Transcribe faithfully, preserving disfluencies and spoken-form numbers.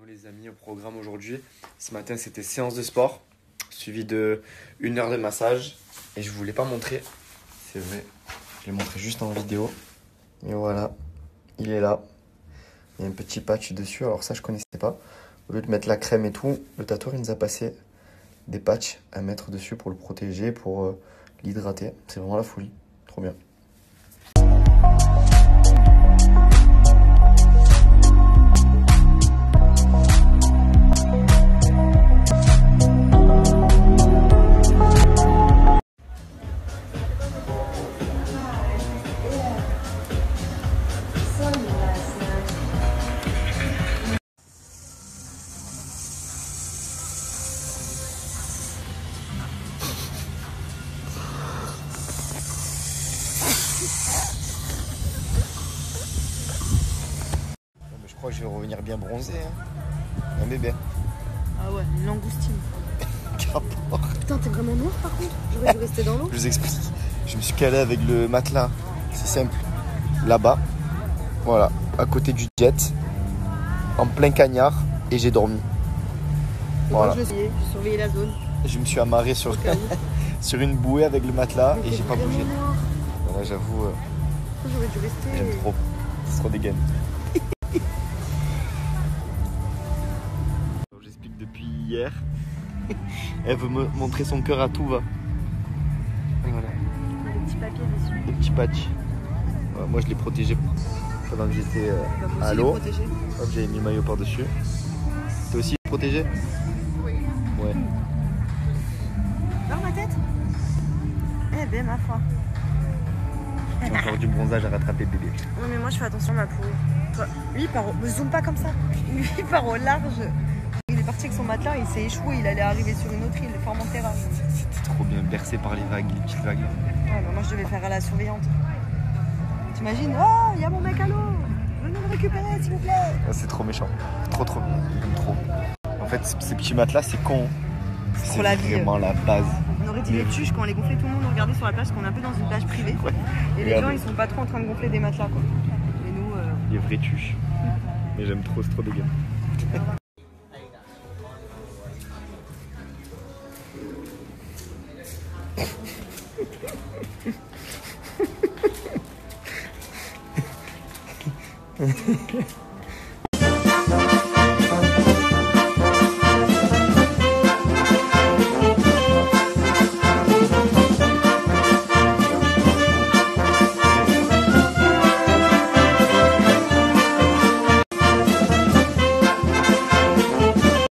Les amis, au programme aujourd'hui, ce matin c'était séance de sport suivi de une heure de massage et je voulais pas montrer, c'est vrai, je l'ai montré juste en vidéo et voilà, il est là, il y a un petit patch dessus, alors ça je connaissais pas. Au lieu de mettre la crème et tout, le tatoueur il nous a passé des patchs à mettre dessus pour le protéger, pour euh, l'hydrater, c'est vraiment la folie, trop bien. Je crois que je vais revenir bien bronzé, hein. Un bébé. Ah ouais, une langoustine. Rapport. Putain, t'es vraiment noir par contre. J'aurais dû rester dans l'eau. Je vous explique. Je me suis calé avec le matelas. C'est simple. Là-bas. Voilà. À côté du jet. En plein cagnard. Et j'ai dormi. Voilà. Moi, je l'ai j'ai surveillé la zone. Je me suis amarré sur, sur une bouée avec le matelas. Mais et j'ai pas bougé. Noir. Voilà, j'avoue. Euh, J'aurais dû rester. J'aime trop. C'est trop dégaine. J'explique depuis hier. Elle veut me montrer son cœur à tout va. Voilà. Des petits papiers dessus. Des petits patchs. Voilà, moi je l'ai protégé pendant que j'étais euh, bah, à l'eau. J'avais mis le maillot par dessus. T'es aussi protégé? Oui. Ouais. Dans ma tête? Eh ben ma foi. J'ai encore du bronzage à rattraper bébé. Non mais moi je fais attention à ma peau. Toi, lui il part au... Me zoome pas comme ça. Lui il part au large. Il est parti avec son matelas, il s'est échoué, il allait arriver sur une autre île, Formentera. C'était trop bien, bercé par les vagues, les petites vagues. Ouais, bah moi je devais faire à la surveillante. T'imagines? Oh, il y a mon mec à l'eau! Venez le récupérer s'il vous plaît! Ouais, c'est trop méchant. Trop trop bien, j'aime trop. En fait, ces petits matelas, c'est con. C'est vraiment la base. On aurait dit les tuches quand on les gonflait, tout le monde nous regardait sur la plage, parce qu'on est un peu dans une plage privée. Ouais. Et les gens ils sont pas trop en train de gonfler des matelas quoi. Et nous. Euh... Les vraies tuches. Mais j'aime trop, c'est trop dégueu.